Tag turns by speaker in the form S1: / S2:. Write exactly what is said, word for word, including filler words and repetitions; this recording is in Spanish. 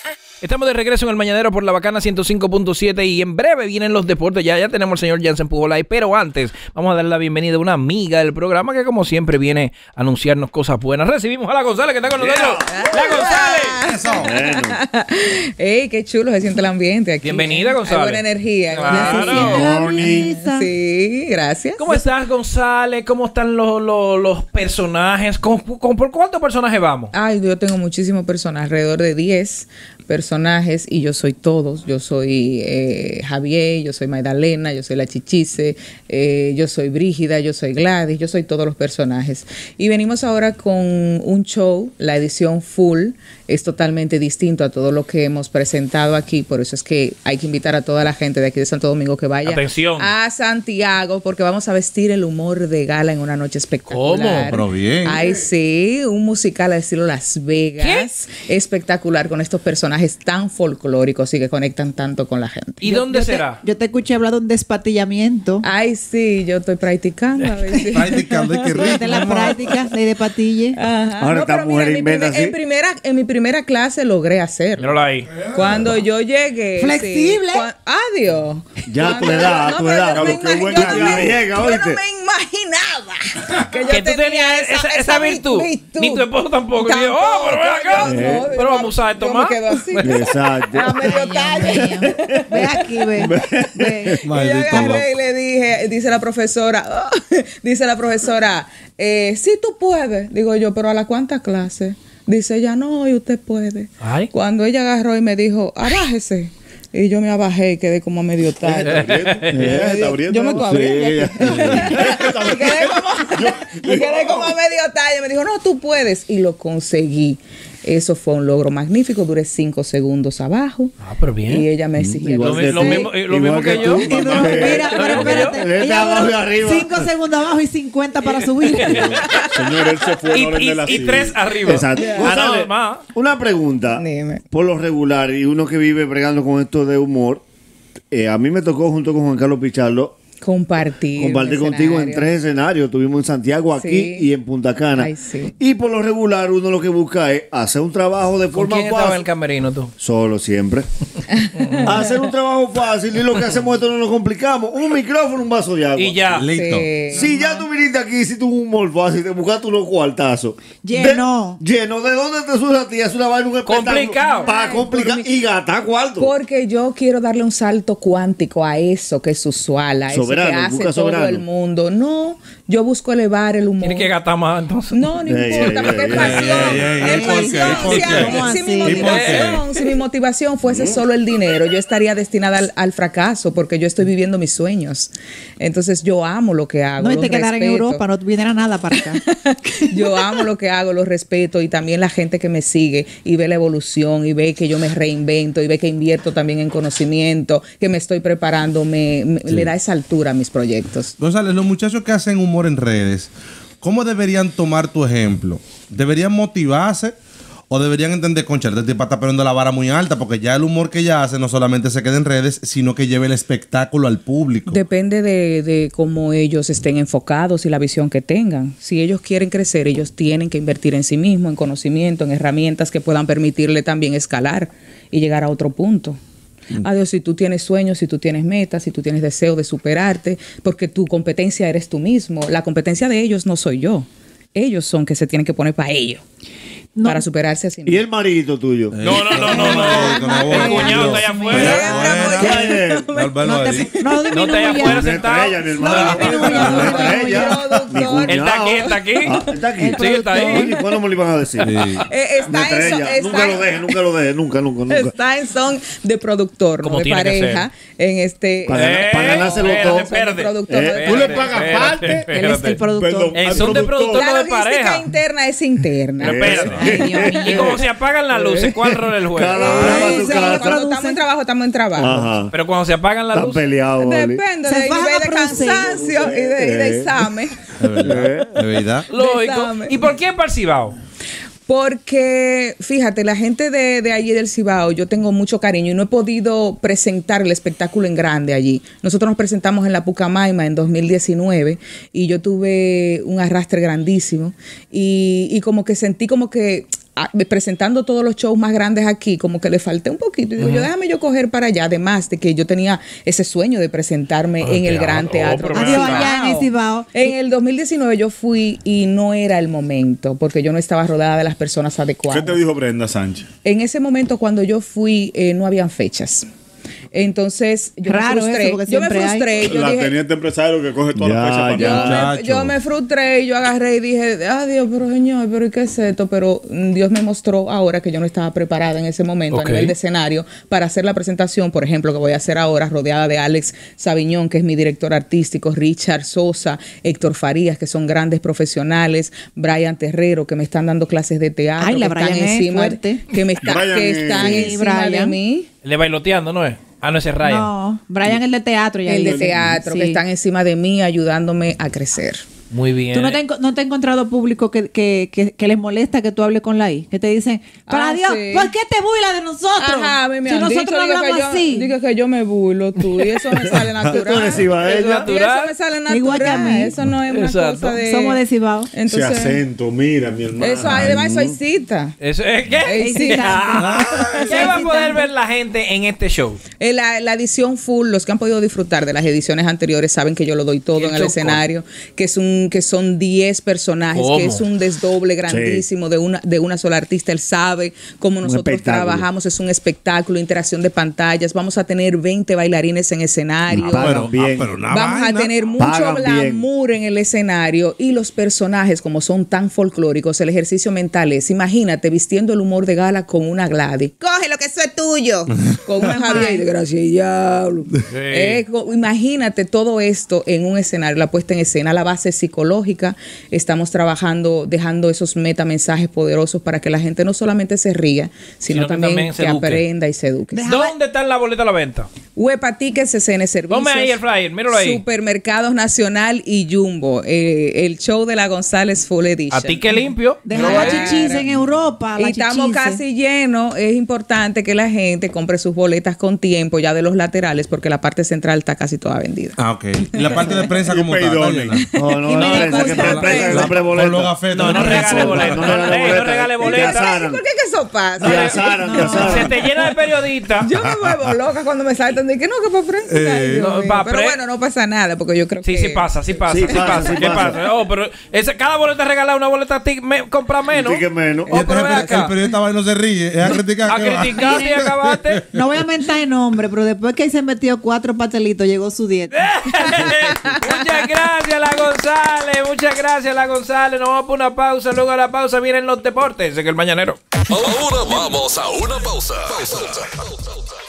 S1: Estamos de regreso en el Mañanero por La Bacana ciento cinco punto siete y en breve vienen los deportes. Ya, ya tenemos al señor Jansen Pujola ahí, pero antes vamos a darle la bienvenida a una amiga del programa que como siempre viene a anunciarnos cosas buenas. Recibimos a la González que está con nosotros.
S2: Yeah.
S1: ¡La González!
S2: Bueno. Ey, qué chulo se siente el ambiente aquí.
S1: Bienvenida, González.
S2: Hay buena energía.
S1: Claro.
S2: Sí, gracias.
S1: ¿Cómo estás, González? ¿Cómo están los, los, los personajes? ¿Con, con, ¿Por cuántos personajes vamos?
S2: Ay, yo tengo muchísimos personajes, alrededor de diez personajes y yo soy todos. Yo soy eh, Javier, yo soy Magdalena, yo soy la Chichise, eh, yo soy Brígida, yo soy Gladys, yo soy todos los personajes. Y venimos ahora con un show, la edición full, es totalmente distinto a todo lo que hemos presentado aquí, por eso es que hay que invitar a toda la gente de aquí de Santo Domingo que vaya
S1: Atención.
S2: a Santiago, porque vamos a vestir el humor de gala en una noche espectacular.
S3: ¿Cómo? Pero bien.
S2: Ay, sí, un musical al estilo Las Vegas, ¿qué? Espectacular, con estos personajes tan folclóricos y que conectan tanto con la gente.
S1: ¿Y
S4: yo,
S1: dónde
S4: yo
S1: será?
S4: Te, yo te escuché hablar de un despatillamiento.
S2: Ay, sí, yo estoy practicando. A ver si.
S3: Practicando, qué rico.
S4: De la práctica de, de patille.
S2: Ajá.
S5: Ahora esta
S2: pero
S5: mujer
S2: mira, en, mi
S5: inventa
S2: primer- en
S5: así.
S2: primera, en mi primera clase logré hacerlo.
S1: Míralo ahí.
S2: Cuando yo llegué.
S4: Flexible.
S2: Sí, cua- adiós.
S5: Ya a tu edad, a tu
S2: pero
S5: edad.
S2: yo no me
S5: Qué
S2: imag-
S5: buena
S2: yo no me-
S5: llega,
S2: yo
S5: ¿oíste?
S2: no me imaginaba que yo
S1: Que tú
S2: tenía
S1: tenías esa, esa virtud. Ni tu esposo tampoco. Y dijo, oh, pero ven acá.
S2: Yo no,
S1: Pero vamos a usar esto
S2: yo
S1: más.
S2: me quedo así.
S5: Exacto.
S2: A medio
S4: Ay,
S2: talle.
S4: Dios mío. Ve aquí, ve. ve.
S2: Y yo
S3: Maldito
S2: agarré
S3: loco.
S2: y le dije, dice la profesora, dice la profesora, eh, sí tú puedes. Digo yo, pero ¿a la cuántas clases? Dice ella, no, y usted puede.
S1: Ay.
S2: Cuando ella agarró y me dijo, abájese. Y yo me abajé y quedé como a medio tarde.
S5: Eh, está abriendo.
S2: Yo me
S5: Sí,
S2: abriendo.
S5: ella-
S2: me, quedé como, me quedé como a medio talle. Me dijo, no, tú puedes. Y lo conseguí. Eso fue un logro magnífico. Duré cinco segundos abajo.
S1: Ah, pero bien.
S2: Y ella me exigía.
S5: Igual
S1: Lo,
S5: que
S1: lo
S5: tú.
S1: mismo, eh, lo
S5: Igual
S1: mismo que,
S5: que
S1: yo.
S5: tú.
S4: Y duró- mira, pero espérate.
S5: Él está
S4: ella
S5: abajo
S4: duró
S5: y arriba.
S4: Cinco segundos abajo y cincuenta para subir.
S5: Señor, él se fue
S1: Y,
S5: en orden
S1: y-
S5: de la
S1: y
S5: silla.
S1: tres arriba.
S5: Exacto.
S2: Yeah.
S1: Ah,
S5: González,
S1: no, más.
S5: una pregunta.
S2: Dime.
S5: Por lo regular, y uno que vive bregando con esto de humor, eh, a mí me tocó junto con Juan Carlos Pichardo
S2: Compartir.
S5: compartir
S2: un
S5: contigo en
S2: escenario.
S5: tres escenarios. Estuvimos en Santiago, aquí
S2: Sí.
S5: y en Punta Cana.
S2: Ay, sí.
S5: Y por lo regular, uno lo que busca es hacer un trabajo de
S1: ¿Con
S5: forma
S1: quién estaba en el
S5: fácil.
S1: camerino tú?
S5: Solo siempre. Hacer un trabajo fácil y lo que hacemos esto no nos complicamos. Un micrófono, un vaso de agua.
S1: Y ya.
S3: Listo.
S2: Sí.
S5: Si ya tú viniste aquí, si tú un humor fácil, te buscaste unos cuartazos.
S4: Lleno.
S5: De, lleno. ¿De dónde te surge a ti? Es una vaina, un espectáculo.
S1: Complicado.
S5: Para complicar y gastar cuarto.
S2: Porque yo quiero darle un salto cuántico a eso que es usual, a
S5: Soberano,
S2: eso que hace
S5: busca
S2: todo
S5: soberano.
S2: el mundo. No, yo busco elevar el humor.
S1: Tiene que gastar más entonces.
S2: No, no
S5: Ey,
S2: importa,
S5: ey,
S2: porque
S5: ey,
S2: es pasión.
S3: ey, ey, ey,
S2: Es
S3: ¿y por qué?
S2: pasión.
S3: ¿Y por
S2: Si,
S3: qué?
S2: a-
S4: ¿Cómo
S2: si mi
S4: así? ¿Y por
S2: motivación, si mi motivación fuese solo el dinero, yo estaría destinada al, al fracaso porque yo estoy viviendo mis sueños. Entonces yo amo lo que hago.
S4: No, y
S2: lo
S4: te quedar en
S2: respeto.
S4: Europa, no viniera nada para acá.
S2: Yo amo lo que hago, lo respeto y también la gente que me sigue y ve la evolución y ve que yo me reinvento y ve que invierto también en conocimiento, que me estoy preparando, me, me- le da esa altura a mis proyectos.
S3: González, los muchachos que hacen humor en redes, ¿cómo deberían tomar tu ejemplo? ¿Deberían motivarse o deberían entender, concha, este tipo está poniendo la vara muy alta? Porque ya el humor que ella hace no solamente se queda en redes, sino que lleve el espectáculo al público.
S2: Depende de, de cómo ellos estén enfocados y la visión que tengan. Si ellos quieren crecer, ellos tienen que invertir en sí mismos, en conocimiento, en herramientas que puedan permitirle también escalar y llegar a otro punto. Adiós, si tú tienes sueños, si tú tienes metas, si tú tienes deseo de superarte, porque tu competencia eres tú mismo. La competencia de ellos no soy yo. Ellos son que se tienen que poner para ello,
S4: No.
S2: para superarse a sí
S5: ¿Y
S2: mismos.
S5: el marito tuyo?
S1: No, no, no, no, no. El cuñado está allá afuera.
S4: No te, no
S1: No está allá afuera
S5: Una
S1: sentado.
S5: estrella, mi
S4: No,
S5: hermano.
S4: disminuya,
S5: Una
S4: no
S5: estrella. Mi
S2: disminuya.
S1: Él está aquí, él está aquí.
S5: Ah, está aquí.
S1: Sí, está ahí.
S5: Oye, ¿cuándo me lo iban a decir?
S2: Eh,
S5: Una
S2: está, en
S5: estrella.
S2: son, está,
S5: Nunca lo deje, nunca lo deje. Nunca, nunca, nunca.
S2: está en son de productor,
S1: Como
S2: no de
S1: tiene que
S2: pareja. En este.
S5: Para ganar- para ganárselo
S1: espérate,
S5: todo.
S1: espérate.
S2: Productor,
S5: Eh,
S2: no
S5: tú
S2: de
S5: le
S2: pareja.
S5: pagas parte.
S1: Espérate,
S4: Él es el
S1: espérate.
S4: productor.
S5: Perdón.
S1: En
S5: al
S1: son de productor,
S2: La
S1: no de
S2: logística
S1: pareja.
S2: interna es interna.
S1: Pero espérate.
S4: Ay, Dios mío.
S1: Y como se apagan las luces, ¿cuál rol es el juego?
S5: Cada-
S4: Ay,
S5: tu
S4: sí,
S5: casa.
S2: Cuando estamos en trabajo, estamos en trabajo.
S5: Ajá.
S1: Pero cuando se apagan las
S5: Están
S1: luces.
S5: peleados, Oli.
S2: Depende
S4: Se
S2: del
S4: bajan
S2: nivel
S4: a
S2: de
S4: producir.
S2: cansancio y de, y de
S5: Eh.
S2: examen.
S3: De verdad. De verdad.
S1: Lógico.
S2: Examen.
S1: ¿Y por qué para el Cibao?
S2: Porque, fíjate, la gente de, de allí del Cibao, yo tengo mucho cariño y no he podido presentar el espectáculo en grande allí. Nosotros nos presentamos en la Pucamaima en dos mil diecinueve y yo tuve un arrastre grandísimo y, y como que sentí como que a- presentando todos los shows más grandes aquí, como que le falté un poquito. Y digo, yo déjame yo coger para allá. Además de que yo tenía ese sueño de presentarme
S1: Ah,
S2: en el
S1: teatro.
S2: Gran Teatro.
S1: Oh, pero
S4: Adiós,
S1: Wow.
S4: allá en el Cibao.
S2: En el dos mil diecinueve yo fui y no era el momento, porque yo no estaba rodeada de las personas adecuadas.
S6: ¿Qué te dijo Brenda Sánchez?
S2: En ese momento, cuando yo fui, eh, no habían fechas. Entonces, yo
S4: Raro
S2: me frustré.
S4: eso, porque
S2: yo me
S4: siempre hay.
S2: frustré. Yo
S6: La
S2: dije,
S6: teniente empresario que coge toda
S5: Ya,
S6: la fecha para
S5: ya.
S2: yo,
S6: allá.
S2: me, yo me frustré y yo agarré y dije, ah, Dios, pero señor, pero ¿y qué es esto? Pero mm, Dios me mostró ahora que yo no estaba preparada en ese momento
S1: Ok.
S2: a nivel de escenario para hacer la presentación, por ejemplo, que voy a hacer ahora, rodeada de Alex Sabiñón, que es mi director artístico, Richard Sosa, Héctor Farías, que son grandes profesionales, Brian Terrero, que me están dando clases de teatro,
S4: Ay, la
S2: que están
S4: Brian es
S2: encima,
S4: fuerte.
S2: que me está-
S6: Brian
S2: que
S6: es-
S2: están
S4: Sí,
S2: encima de
S4: Brian.
S2: mí.
S1: Le bailoteando, ¿no es? Ah, no, ese es Ryan.
S4: No, Brian el de teatro. Ya
S2: El de
S4: dice.
S2: teatro,
S4: Sí.
S2: que están encima de mí ayudándome a crecer.
S1: Muy bien.
S4: ¿Tú no te, enco- no te has encontrado público que, que, que, que les molesta que tú hables con la I? Que te dicen, para
S2: Ah,
S4: Dios,
S2: sí.
S4: ¿por qué te burlas de nosotros?
S2: Ajá, a mí me
S4: si
S2: han
S4: nosotros
S2: dicho,
S4: no
S2: digo
S4: hablamos
S2: que yo,
S4: así.
S2: digo que yo me burlo tú y eso me sale natural.
S5: Tú eres cibaeña.
S2: Eso- y
S1: Natural.
S2: eso me sale natural.
S4: Igual que a mí.
S2: Eso no es una
S1: Exacto.
S2: cosa de...
S4: Somos de Cibao.
S6: Ese
S2: Entonces,
S6: acento, mira, mi hermano.
S2: eso, además, eso hay cita.
S1: Eso es ¿qué?
S2: Ey, sí.
S1: ¿Qué va a poder ver la gente en este show?
S2: Eh, La, la edición full, los que han podido disfrutar de las ediciones anteriores saben que yo lo doy todo
S1: ¿Y el
S2: en el
S1: show
S2: escenario, que es un que son diez personajes,
S1: ¿Cómo?
S2: que es un desdoble grandísimo de una de una sola artista. Él sabe cómo nosotros
S5: espectáculo.
S2: trabajamos, es un espectáculo, interacción de pantallas. Vamos a tener veinte bailarines en escenario.
S5: Ah, Pagan bien.
S3: pero una
S2: Vamos
S3: vaina.
S2: a tener mucho
S5: Pagan bien.
S2: glamour en el escenario y los personajes, como son tan folclóricos, el ejercicio mental es, imagínate, vistiendo el humor de gala con una Gladys. Coge lo que eso es tuyo. Con una Javier y de gracia y diablo. Eh, co- imagínate todo esto en un escenario, la puesta en escena, la base psicológica. Estamos trabajando, dejando esos metamensajes poderosos para que la gente no solamente se ría, sino,
S1: Sino que
S2: también,
S1: también se
S2: que
S1: eduque.
S2: aprenda y se eduque.
S1: ¿Dónde está la boleta a la venta?
S2: Huepa Tickets, C C N Servicios.
S1: Ponme ahí el flyer, míralo ahí.
S2: Supermercados Nacional y Jumbo. eh, el show de la González Full Edition.
S1: A ti que limpio.
S4: Deja
S1: Míralo
S4: la
S1: ahí.
S4: chichis en Europa.
S2: Y
S4: la
S2: estamos
S4: chichis.
S2: casi llenos. Es importante que la gente compre sus boletas con tiempo ya de los laterales porque la parte central está casi toda vendida.
S3: Ah, ok. ¿Y la parte de prensa
S6: Y
S3: como tal?
S6: peidones.
S3: Está llena?
S5: No, no,
S2: Y
S5: la
S2: me
S5: prensa, que
S2: gusta
S5: la
S2: la
S5: prensa que
S2: prensa.
S5: compre
S3: Con
S5: boletas.
S3: los gafetes.
S1: No, no regale boleta.
S5: No
S1: No,
S5: regale
S1: no
S5: boleta.
S1: regale
S5: Y te
S1: boleta.
S5: asaran.
S2: ¿Por qué que eso pasa?
S5: Te asaran, te
S1: Se
S5: asaran.
S1: te llena de periodistas.
S2: Yo me vuelvo loca cuando me saltan de que no, que para prensa. Ay, Dios
S1: no,
S2: mío.
S1: pa'
S2: Pero
S1: pre-
S2: bueno, no pasa nada porque yo creo
S1: Sí,
S2: que...
S1: sí pasa, sí pasa, sí,
S5: Sí
S1: pasa,
S5: pasa, sí
S1: ¿qué
S5: pasa.
S1: pasa? Oh, pero ese, cada boleta regalada, una boleta tic, me, compra menos.
S5: Sí que menos.
S3: Y
S1: Oh,
S3: entonces
S1: pero ven
S3: el,
S1: acá.
S3: el periodista va y no se ríe. Es a criticar.
S1: A
S3: que va.
S1: criticar y acabaste.
S4: No voy a mentar el nombre, pero después que se metió cuatro pastelitos, llegó su dieta.
S1: Muchas gracias, la González. Muchas gracias, la González. Nos vamos por una pausa. Luego de la pausa vienen los deportes en el Mañanero.
S7: Ahora vamos a una pausa. Pausa.